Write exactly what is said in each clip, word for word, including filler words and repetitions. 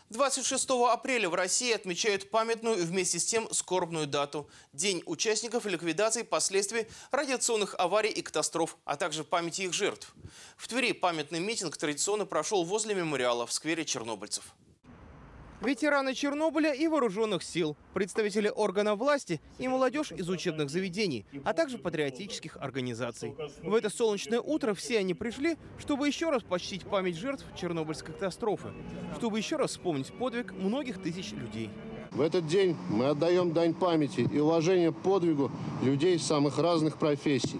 двадцать шестого апреля в России отмечают памятную и вместе с тем скорбную дату – День участников ликвидации последствий радиационных аварий и катастроф, а также памяти их жертв. В Твери памятный митинг традиционно прошел возле мемориала в сквере чернобыльцев. Ветераны Чернобыля и вооруженных сил, представители органов власти и молодежь из учебных заведений, а также патриотических организаций. В это солнечное утро все они пришли, чтобы еще раз почтить память жертв Чернобыльской катастрофы, чтобы еще раз вспомнить подвиг многих тысяч людей. В этот день мы отдаем дань памяти и уважения подвигу людей самых разных профессий,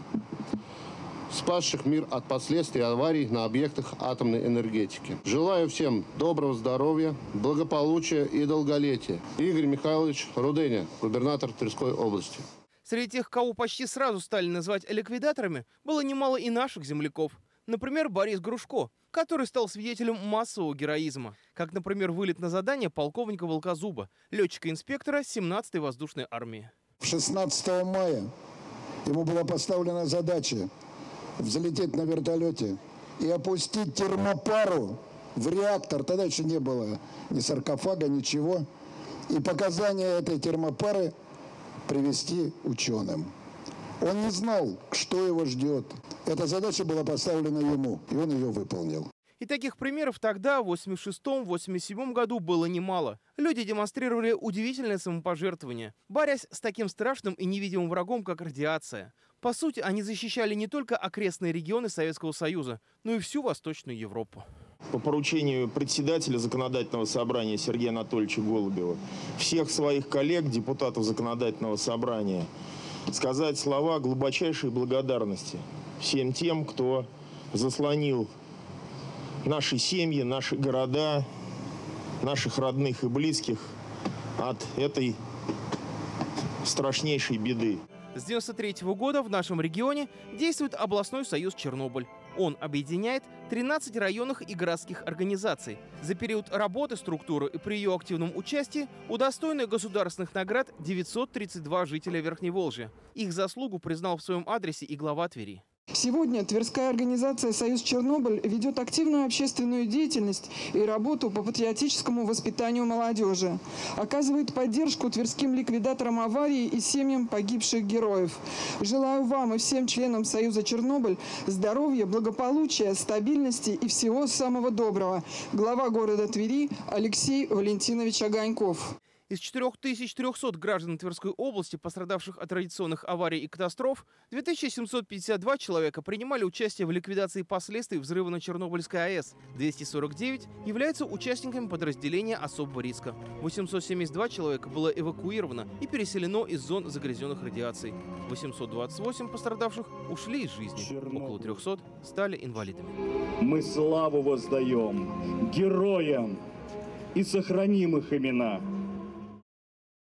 спасших мир от последствий аварий на объектах атомной энергетики. Желаю всем доброго здоровья, благополучия и долголетия. Игорь Михайлович Руденя, губернатор Тверской области. Среди тех, кого почти сразу стали называть ликвидаторами, было немало и наших земляков. Например, Борис Грушко, который стал свидетелем массового героизма. Как, например, вылет на задание полковника Волкозуба, летчика-инспектора семнадцатой воздушной армии. шестнадцатого мая ему была поставлена задача взлететь на вертолете и опустить термопару в реактор. Тогда еще не было ни саркофага, ничего. И показания этой термопары привести ученым. Он не знал, что его ждет. Эта задача была поставлена ему, и он ее выполнил. И таких примеров тогда, в восемьдесят шестом — восемьдесят седьмом году, было немало. Люди демонстрировали удивительное самопожертвование, борясь с таким страшным и невидимым врагом, как радиация. По сути, они защищали не только окрестные регионы Советского Союза, но и всю Восточную Европу. По поручению председателя Законодательного собрания Сергея Анатольевича Голубева, всех своих коллег, депутатов Законодательного собрания, сказать слова глубочайшей благодарности всем тем, кто заслонил наши семьи, наши города, наших родных и близких от этой страшнейшей беды. С девяносто третьего года в нашем регионе действует областной союз «Чернобыль». Он объединяет тринадцать районных и городских организаций. За период работы структуры и при ее активном участии удостоены государственных наград девятьсот тридцать два жителя Верхневолжья. Их заслугу признал в своем адресе и глава Твери. Сегодня Тверская организация «Союз Чернобыль» ведет активную общественную деятельность и работу по патриотическому воспитанию молодежи. Оказывает поддержку тверским ликвидаторам аварии и семьям погибших героев. Желаю вам и всем членам Союза Чернобыль здоровья, благополучия, стабильности и всего самого доброго. Глава города Твери Алексей Валентинович Огоньков. Из четырёх тысяч трёхсот граждан Тверской области, пострадавших от радиационных аварий и катастроф, две тысячи семьсот пятьдесят два человека принимали участие в ликвидации последствий взрыва на Чернобыльской АЭС. двести сорок девять являются участниками подразделения особого риска. восемьсот семьдесят два человека было эвакуировано и переселено из зон загрязненных радиацией. восемьсот двадцать восемь пострадавших ушли из жизни. Около трёхсот стали инвалидами. Мы славу воздаем героям и сохраним их имена.